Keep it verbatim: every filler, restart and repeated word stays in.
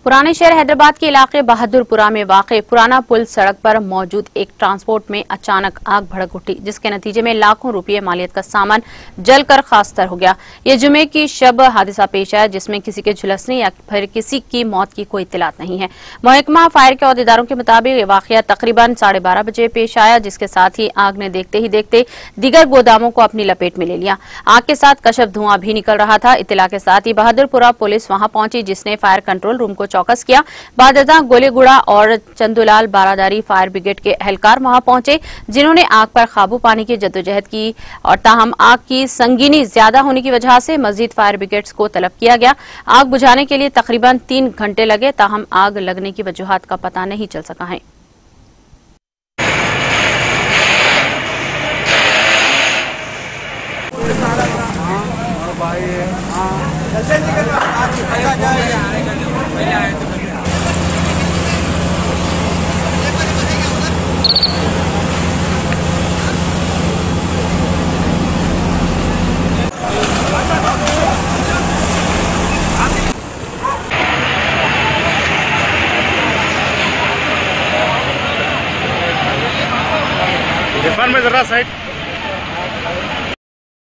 पुराने शहर हैदराबाद के इलाके बहादुरपुरा में वाक़े पुराना पुल सड़क पर मौजूद एक ट्रांसपोर्ट में अचानक आग भड़क उठी, जिसके नतीजे में लाखों रुपये मालियत का सामान जलकर खाकसार हो गया। ये जुमे की शब हादसा पेश आया, जिसमें किसी के झुलसने या फिर किसी की मौत की कोई इत्तलात नहीं है। महकमा फायर के अहदेदारों के मुताबिक ये वाक़या तकरीबन साढ़े बारह बजे पेश आया, जिसके साथ ही आग ने देखते ही देखते दीगर गोदामों को अपनी लपेट में ले लिया। आग के साथ कशफ धुआं भी निकल रहा था। इत्तला के साथ ही बहादुरपुरा पुलिस वहां पहुंची, जिसने फायर कंट्रोल रूम को चौकस किया। बाददा गोलेगुड़ा और चंदूलाल बारादारी फायर ब्रिगेड के एहलकार वहां पहुंचे, जिन्होंने आग पर काबू पाने की जद्दोजहद की और ताहम आग की संगीनी ज्यादा होने की वजह से मजीद फायर ब्रिगेड्स को तलब किया गया। आग बुझाने के लिए तकरीबन तीन घंटे लगे, ताहम आग लगने की वजूहात का पता नहीं चल सका है। इरफान में जरा साइड